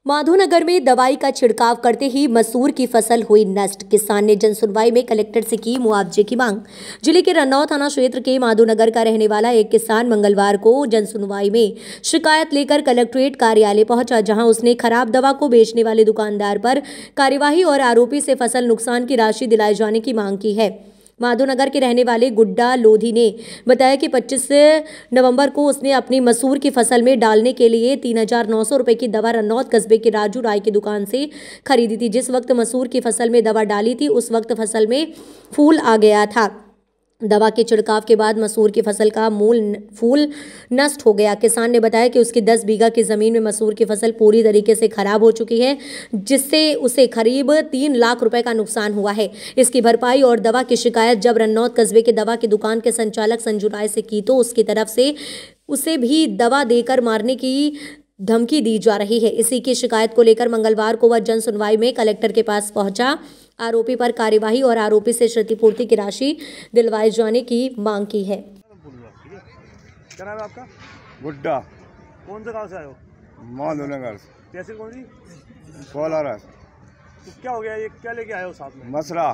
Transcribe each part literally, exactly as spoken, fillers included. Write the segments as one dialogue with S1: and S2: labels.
S1: माधोनगर में दवाई का छिड़काव करते ही मसूर की फसल हुई नष्ट। किसान ने जनसुनवाई में कलेक्टर से की मुआवजे की मांग। जिले के रन्नौत थाना क्षेत्र के माधोनगर का रहने वाला एक किसान मंगलवार को जनसुनवाई में शिकायत लेकर कलेक्ट्रेट कार्यालय पहुंचा, जहां उसने खराब दवा को बेचने वाले दुकानदार पर कार्यवाही और आरोपी से फसल नुकसान की राशि दिलाए जाने की मांग की है। माधोनगर के रहने वाले गुड्डा लोधी ने बताया कि पच्चीस नवंबर को उसने अपनी मसूर की फसल में डालने के लिए तीन हजार नौ सौ रुपये की दवा रन्नौत कस्बे के राजू राय की दुकान से खरीदी थी। जिस वक्त मसूर की फसल में दवा डाली थी उस वक्त फसल में फूल आ गया था। दवा के छिड़काव के बाद मसूर की फसल का मूल फूल नष्ट हो गया। किसान ने बताया कि उसकी दस बीघा की जमीन में मसूर की फसल पूरी तरीके से खराब हो चुकी है, जिससे उसे करीब तीन लाख रुपए का नुकसान हुआ है। इसकी भरपाई और दवा की शिकायत जब रन्नौत कस्बे के दवा की दुकान के संचालक संजू राय से की तो उसकी तरफ से उसे भी दवा देकर मारने की धमकी दी जा रही है। इसी की शिकायत को लेकर मंगलवार को वह जन सुनवाई में कलेक्टर के पास पहुंचा। आरोपी पर कार्यवाही और आरोपी से क्षतिपूर्ति की राशि दिलवाए जाने की मांग की है।
S2: क्या नाम है आपका?
S3: गुड्डा।
S2: कौन से गांव से आए हो?
S3: माधोनगर।
S2: तहसील कौन सी?
S3: कोलार।
S2: तो क्या हो गया, ये क्या लेके आए हो साथ में?
S3: मसरा।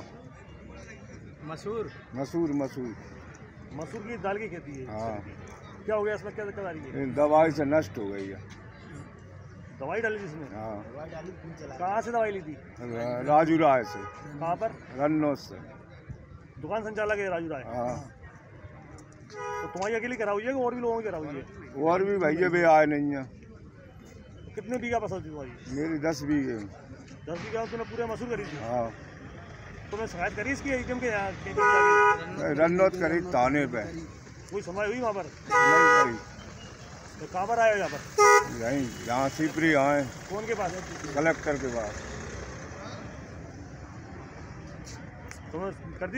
S2: मसूर
S3: मसूर मसूर
S2: मसूर की दाल की खेती है।
S3: हाँ।
S2: क्या हो गया इसमें, क्या दिक्कत आ रही है?
S3: दवाई से नष्ट हो गई है।
S2: दवाई डाली थी इसमें?
S3: हाँ।
S2: कहाँ से दवाई ली थी?
S3: राजू राय से।
S2: कहाँ पर?
S3: रन्नौत से।
S2: दुकान संचालक है राजू राय।
S3: हाँ।
S2: तो तुम्हारी अकेली करा हुई है कि और भी लोगों की करा हुई है?
S3: और भी भैया भी आए नहीं है।
S2: कितने बीघा फसल थी तुम्हारी?
S3: मेरी दस बीघे।
S2: दस बीघा तुमने पूरे मसूर करी थी?
S3: हाँ।
S2: तुमने शिकायत करी इसकी एजीएम के यहाँ कहीं पर जाके?
S3: रन्नौत करी थाने पे।
S2: कोई सुनवाई हुई वहाँ पर?
S3: नहीं करी।
S2: तो कहाँ पर आए हो यहाँ पर?
S3: यहीं यहाँ सिपरी आए।
S2: कौन के पास है?
S3: कलेक्टर के पास।
S2: तुमने कर दी